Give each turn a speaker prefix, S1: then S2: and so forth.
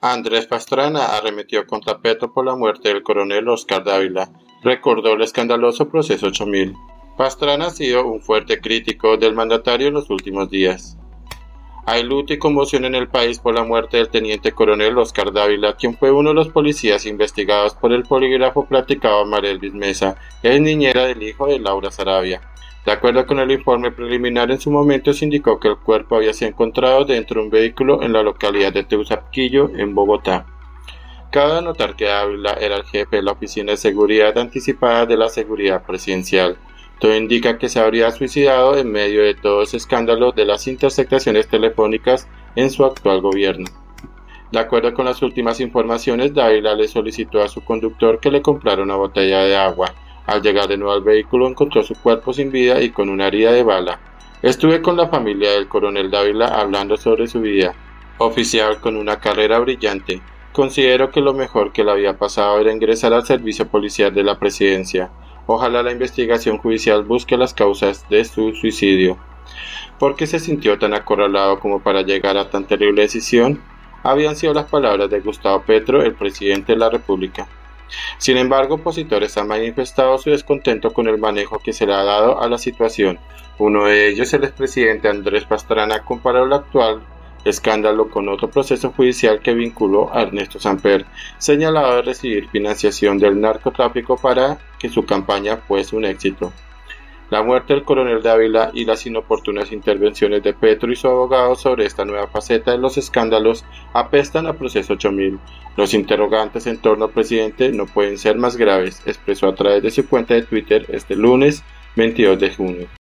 S1: Andrés Pastrana arremetió contra Petro por la muerte del coronel Oscar Dávila. Recordó el escandaloso proceso 8000. Pastrana ha sido un fuerte crítico del mandatario en los últimos días. Hay luto y conmoción en el país por la muerte del teniente coronel Oscar Dávila, quien fue uno de los policías investigados por el polígrafo platicado a María Elvis Mesa, es niñera del hijo de Laura Saravia. De acuerdo con el informe preliminar, en su momento se indicó que el cuerpo había sido encontrado dentro de un vehículo en la localidad de Teusaquillo, en Bogotá. Cabe anotar que Dávila era el jefe de la Oficina de Seguridad Anticipada de la Seguridad Presidencial. Todo indica que se habría suicidado en medio de todo ese escándalo de las interceptaciones telefónicas en su actual gobierno. De acuerdo con las últimas informaciones, Dávila le solicitó a su conductor que le comprara una botella de agua. Al llegar de nuevo al vehículo encontró su cuerpo sin vida y con una herida de bala. Estuve con la familia del coronel Dávila hablando sobre su vida. Oficial con una carrera brillante. Considero que lo mejor que le había pasado era ingresar al servicio policial de la presidencia. Ojalá la investigación judicial busque las causas de su suicidio. ¿Por qué se sintió tan acorralado como para llegar a tan terrible decisión? Habían sido las palabras de Gustavo Petro, el presidente de la República. Sin embargo, opositores han manifestado su descontento con el manejo que se le ha dado a la situación. Uno de ellos, el expresidente Andrés Pastrana, comparó el actual escándalo con otro proceso judicial que vinculó a Ernesto Samper, señalado de recibir financiación del narcotráfico para que su campaña fuese un éxito. La muerte del coronel Dávila y las inoportunas intervenciones de Petro y su abogado sobre esta nueva faceta de los escándalos apestan a proceso 8000. Los interrogantes en torno al presidente no pueden ser más graves, expresó a través de su cuenta de Twitter este lunes 22 de junio.